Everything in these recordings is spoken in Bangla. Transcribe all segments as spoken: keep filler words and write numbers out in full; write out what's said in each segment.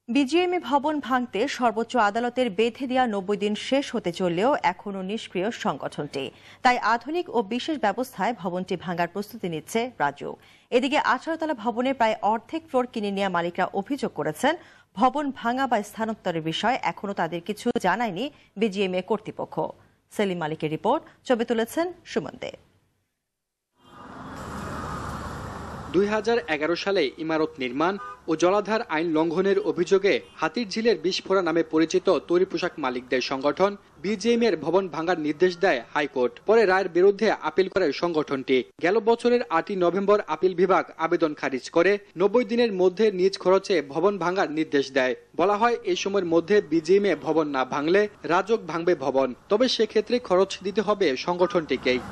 বিজিএমএ ভবন ভাঙতে সর্বোচ্চ আদালতের বেঁধে দেওয়া নব্বই দিন শেষ হতে চললেও এখনও নিষ্ক্রিয় সংগঠনটি। তাই আধুনিক ও বিশেষ ব্যবস্থায় ভবনটি ভাঙার প্রস্তুতি নিচ্ছে রাজউক। এদিকে আঠারোতলা ভবনের প্রায় অর্ধেক ফ্লোর কিনে নেওয়া মালিকরা অভিযোগ করেছেন, ভবন ভাঙা বা স্থানান্তরের বিষয়ে এখনও তাদের কিছু জানায়নি বিজিএমএ কর্তৃপক্ষ। সেলিম মালিকের রিপোর্ট, ছবি তুলেছেন সুমন দে। দুই হাজার এগারো সালে ইমারত নির্মাণ ও জলাধার আইন লঙ্ঘনের অভিযোগে হাতিরঝিলের বিস্ফোরা নামে পরিচিত তৈরি পোশাক মালিকদের সংগঠন বিজিএমএ এর ভবন ভাঙার নির্দেশ দেয় হাইকোর্ট। পরে রায়ের বিরুদ্ধে আপিল করে সংগঠনটি। গেল বছরের আটই নভেম্বর আপিল বিভাগ আবেদন খারিজ করে নব্বই দিনের মধ্যে নিজ খরচে ভবন ভাঙার নির্দেশ দেয়। বলা হয় এই সময়ের মধ্যে বিজিএমএ ভবন না ভাঙলে রাজউক ভাঙবে ভবন, তবে সেক্ষেত্রে খরচ দিতে হবে সংগঠনটিকেই।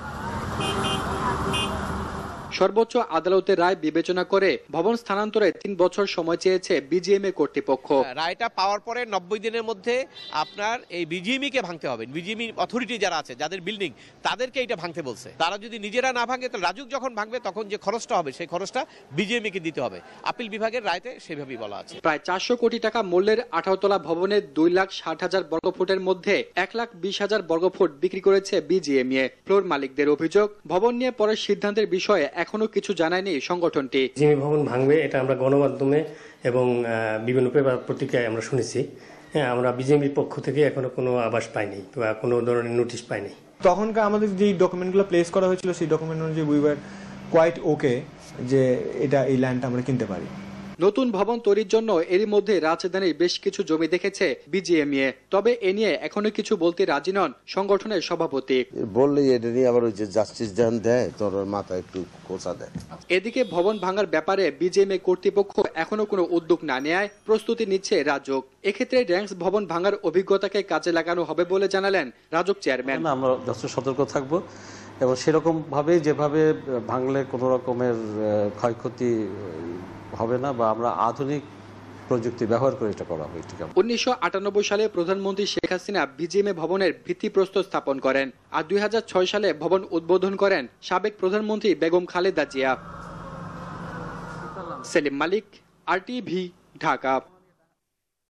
সর্বোচ্চ আদালতের রায় বিবেচনা করে ভবন স্থানান্তরে তিন বছর সময় চেয়েছে বিজিএমএ কর্তৃপক্ষ। রায়টা পাওয়ার পরে নব্বই দিনের মধ্যে আপনার এই বিজিএমই কে ভাঙতে হবে। বিজিএমই অথরিটি যারা আছে, যাদের বিল্ডিং, তাদেরকে এটা ভাঙতে বলছে। তারা যদি নিজেরা না ভাঙে, তাহলে রাজউক যখন ভাঙবে তখন যে খরচটা হবে সেই খরচটা বিজিএমই কে দিতে হবে। আপিল বিভাগের রায়তে সেভাবেই বলা আছে। প্রায় চারশো কোটি টাকা মূল্যের আঠারোতলা ভবনের দুই লাখ ষাট হাজার বর্গফুটের মধ্যে এক লাখ বিশ হাজার বর্গফুট বিক্রি করেছে বিজিএমএ। ফ্লোর মালিকদের অভিযোগ, ভবন নিয়ে পরের সিদ্ধান্তের বিষয়ে এখনো কিছু জানায়নি সংগঠনটি। বিজিএমএ ভবন ভাঙবে এটা আমরা গণমাধ্যমে এবং বিভিন্ন পেপার পত্রিকায় আমরা শুনেছি। হ্যাঁ, আমরা বিজিএমএর পক্ষ থেকে এখনো কোনো আভাস পাইনি বা কোনো ধরনের নোটিশ পাইনি। তখনকার আমাদের যে ডকুমেন্টগুলো প্লেস করা হয়েছিল সেই ডকুমেন্ট অনুযায়ী উই ওয়ার কোয়াইট ওকে যে এটা এই ল্যান্ডটা আমরা কিনতে পারি। নতুন ভবন তৈরির জন্য এরই মধ্যে রাজধানীর বেশ কিছু জমি দেখেছে বিজিএমএ, তবে এ নিয়ে এখনো কিছু বলতে রাজি নন সংগঠনের সভাপতি। বললে এটা নিয়ে আবার ওই যে জাস্টিস দেন দেয়, তোর মাথা একটু কোচা দেয়। এদিকে ভবন ভাঙার ব্যাপারে বিজিএমএ কর্তৃপক্ষ এখনো কোনো উদ্যোগ না নেয় প্রস্তুতি নিচ্ছে রাজউক। এক্ষেত্রে র্যাঙ্কস ভবন ভাঙার অভিজ্ঞতাকে কাজে লাগানো হবে বলে জানালেন রাজউক চেয়ারম্যান। আমরা যথেষ্ট সতর্ক থাকবো এবং সেরকম ভাবে যেভাবে ভাঙলে কোনো রকমের ক্ষয়ক্ষতি হবে না বা আমরা আধুনিক প্রযুক্তি ব্যবহার করে এটা করা হবে। উনিশশো আটানব্বই সালে প্রধানমন্ত্রী শেখ হাসিনা বিজিএমএ ভবনের ভিত্তিপ্রস্তর স্থাপন করেন আর দুই হাজার ছয় সালে ভবন উদ্বোধন করেন সাবেক প্রধানমন্ত্রী বেগম খালেদা জিয়া। Selim Malik, R TV, Dhaka.